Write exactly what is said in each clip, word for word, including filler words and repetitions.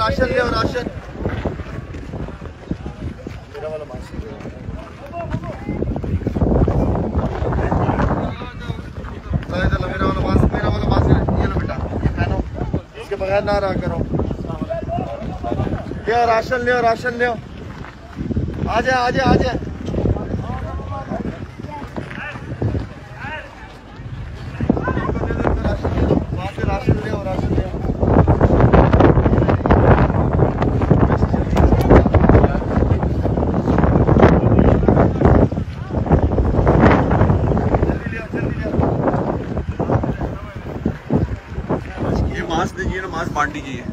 Ration ले ration. मेरा वाला मास्क मेरा वाला मास्क मेरा वाला मास्क ये लो बेटा, ये पहनो, इसके बगैर ना रहा करो। ले राशन ले राशन ले, आ जाए आ जाए आ जाए। राशन ले राशन ले। ये मास्क दीजिए ना, मास्क बांट दीजिए।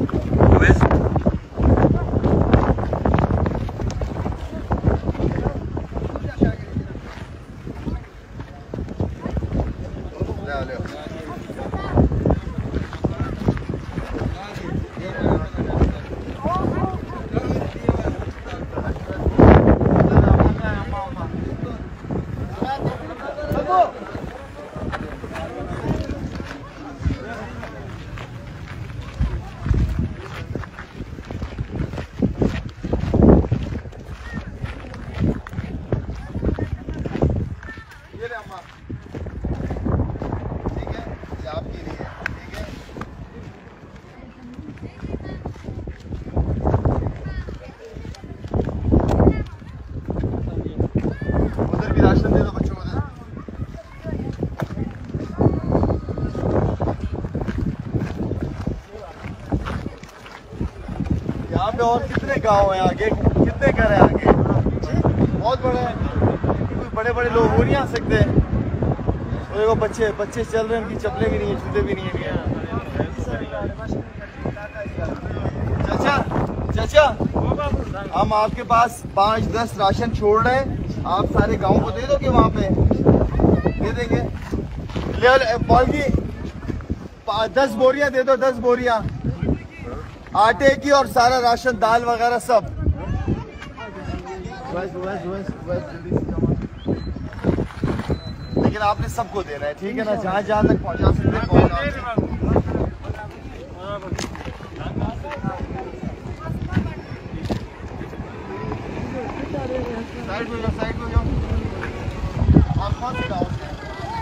यहाँ पे और कितने गांव हैं आगे, कितने घर हैं आगे, बहुत बड़ा है। कोई बड़े बड़े लोग वो नहीं आ सकते। और देखो बच्चे बच्चे चल रहे हैं, उनकी चप्पलें भी नहीं है, जूते भी नहीं है। चाचा चाचा हम आपके पास पाँच दस राशन छोड़ रहे हैं, आप सारे गाँव को दे दोगे? वहाँ पे दे देंगे। ले बॉल दस बोरियां दे दो, दस बोरियां आटे की और सारा राशन, दाल वगैरह सब। लेकिन आपने सबको देना है, ठीक है ना? जहाँ जहाँ तक पहुँचा सकते हैं पहुँचा। साइड हो जाओ, साइड हो जाओ। आप कौन से गाँव से?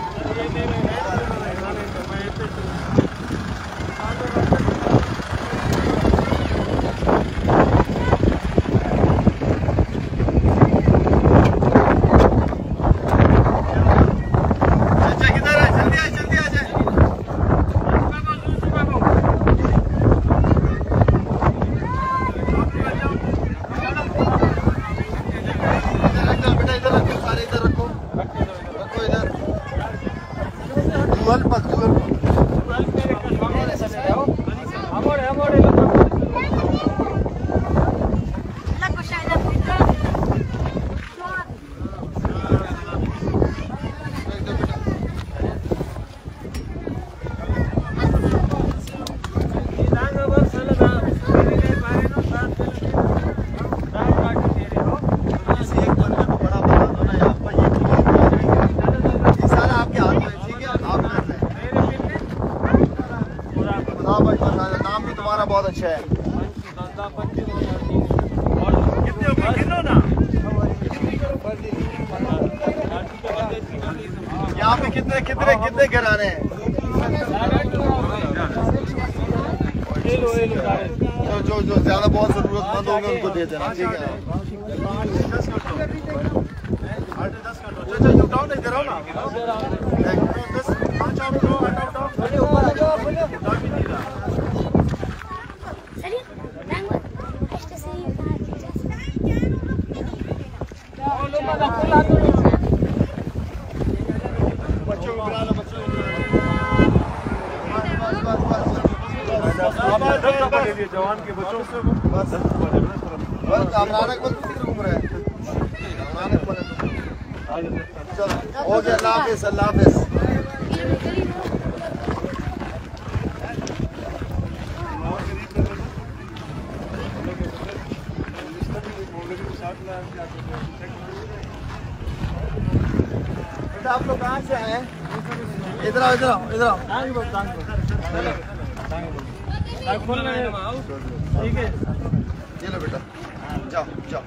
नाम भी तुम्हारा बहुत अच्छा है। यहाँ पे कितने कितने कितने घराने हैं? जो जो जो ज्यादा बहुत जरूरतमंद होंगे उनको दे देना, ठीक है? बच्चों को बुला लो, बच्चों जवान के बच्चों से बस घूम रहे हैं। चलो हो गया, अल्लाह हाफिज़, अल्लाह हाफिज़। आप लोग कहाँ से आए हैं? इधर आओ, इधर आओ, इधर आओ। ठीक है, ये लो बेटा, जाओ जाओ।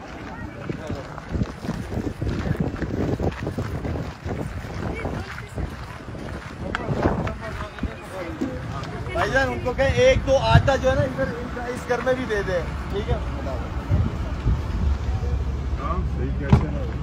भाईजान उनको कहें एक दो आटा जो है ना इधर इस घर में भी दे दे, ठीक है? हाँ सही कहते हैं।